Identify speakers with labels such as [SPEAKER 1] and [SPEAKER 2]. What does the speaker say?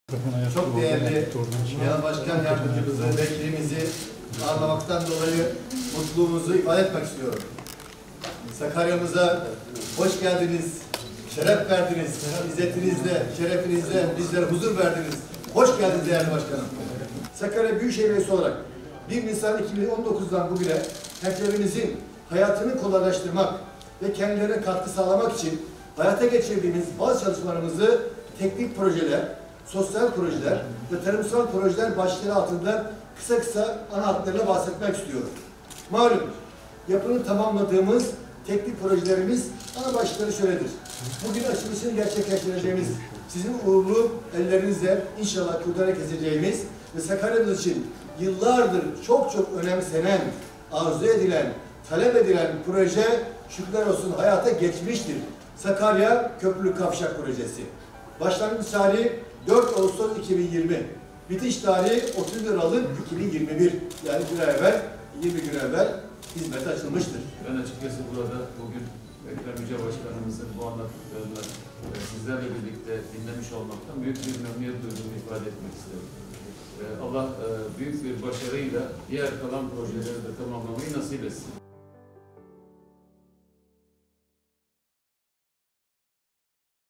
[SPEAKER 1] Çok değerli Genel Başkan Yardımcımızı, vekilimizi ağırlamaktan dolayı mutluluğumuzu ifade etmek istiyorum. Sakarya'mıza hoş geldiniz, şeref verdiniz, izzetinizle, şerefinizle bizlere huzur verdiniz. Hoş geldiniz değerli başkanım. Sakarya Büyükşehir Belediyesi olarak 1 Nisan 2019'dan bugüne hemşehrimizin hayatını kolaylaştırmak ve kendilerine katkı sağlamak için hayata geçirdiğimiz bazı çalışmalarımızı teknik projeler, sosyal projeler ve tarımsal projeler başlıkları altında kısa ana hatlarıyla bahsetmek istiyorum. Malum, yapını tamamladığımız teknik projelerimiz ana başlıkları şöyledir. Bugün açılışını gerçekleştireceğimiz, sizin uğurlu ellerinizle inşallah kurdele keseceğimiz ve Sakarya'mız için yıllardır çok önemsenen, arzu edilen, talep edilen proje şükürler olsun hayata geçmiştir. Sakarya Köprülü Kavşak Projesi. Başlangıç tarihi 4 Ağustos 2020. Bitiş tarihi 31 Aralık 2021. Yani 20 gün evvel hizmete açılmıştır.
[SPEAKER 2] Ben açıkçası burada bugün Ekrem Yüce Başkanımızın bu anlattıklarını sizlerle birlikte dinlemiş olmaktan büyük bir memnuniyet duyduğumu ifade etmek istiyorum. Allah büyük bir başarıyla diğer kalan projeleri de tamamlamayı nasip etsin.